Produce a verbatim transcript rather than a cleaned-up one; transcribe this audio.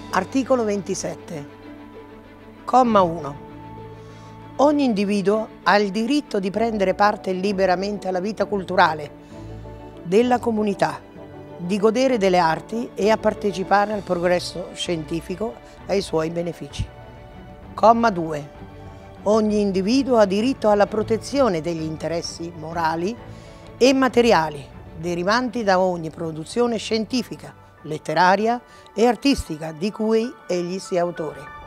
Articolo ventisette, comma uno. Ogni individuo ha il diritto di prendere parte liberamente alla vita culturale della comunità, di godere delle arti e a partecipare al progresso scientifico e ai suoi benefici. Comma due. Ogni individuo ha diritto alla protezione degli interessi morali e materiali derivanti da ogni produzione scientifica, letteraria e artistica di cui egli sia autore.